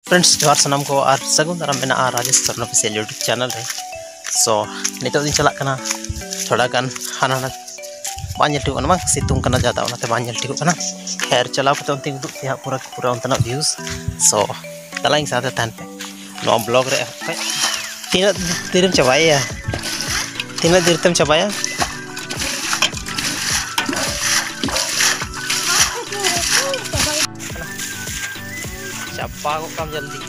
friends जोहार सामान को और सगुन दाराम मेना राजेश ऑफिशियल यूट्यूब चैनल रे सो नितो दिन चला कना थोड़ा गान हाना बांजल टिको ना सितुंग कना ज्यादा ओनाते बांजल टिको कना खैर चला पते उनती उदुग ते पूरा उनतना व्यूज सो तलाइंग साथे तहन पे नो ब्लॉग रे तीन दिरम चबाया तीन दिरतम चबाया चप्पा को कम जल्दी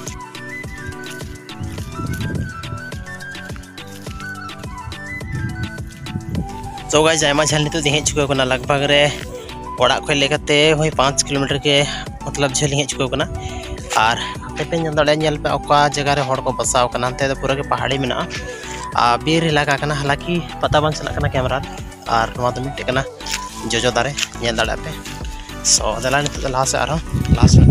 सो गाइस आयमा झल नितो दी हेज चुको कना लगभग रे ओड़ा खय लेकाते होय 5 किलोमीटर के मतलब झल हेज चुको कना और पे नंदड़े नेल पे ओका जगह रे हड़ को बसाव कना ते पूरा के पहाड़ी मेना आ बीर इलाका कना हालांकि पता बन चला कना कैमरा और नवा तो मिटे कना जोजो दारे नेल दाड़ा पे सो दला नितो लास्ट से आरो लास्ट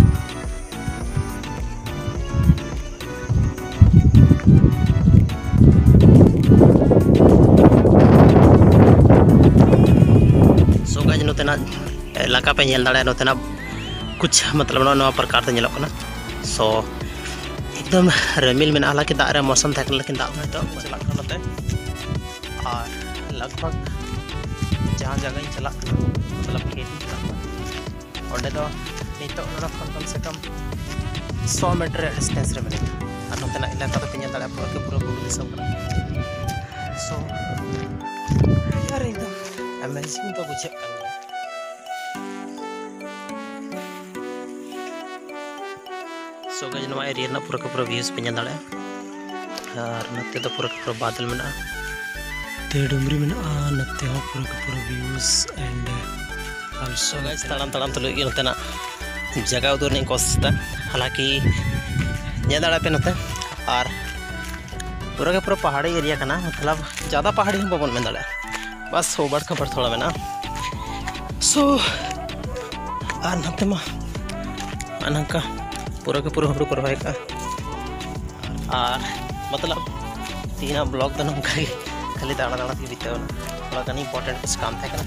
इलाका पे नेल दाड़ा नोतेना कुछ मतलब नवा प्रकार ते नेलो कना सो एकदम रमिल में हालांकि दाग रे मौसम था लेकिन दाग में तो चला नोते और लगभग जहाँ जगह चला मतलब खेती और दो नितो कम से कम 100 मीटर डिस्टेंस रे मिले और नोतेना इलाका पे नेल दाड़ा पूरा बुरु दिसम कना सो यार एकदम अमेजिंग तो बुझे कना सो गाइस नवा एरिया ना पूरा व्यूज पे दाड़ा और नते तो पूरा बादल में ते डुमरी में नते हो पूरा व्यूज एंड आल्सो गाइस तड़ाम तो लगे नते ना जगह उधर नहीं कोसता हालांकि दाड़ा पे नते और पूरा पहाड़ी एरिया कना मतलब ज़्यादा पहाड़ी हम बाबन में दाड़ा बस होबड़ खबर थोड़ा में ना सो और नते मा अनका पूरा हम को रहा का और मतलब तीन ब्लॉग तो नौका खाली दाड़ा के बीते थोड़ा गान इम्पोर्टेंट कुछ काम थे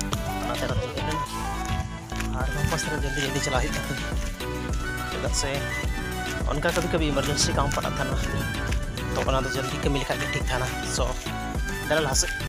और वापस जल्दी चला चेदा से उनका कभी इमरजेंसी काम पड़ा था ना तो जल्दी कमी लिखा ठीक था ना सो दला से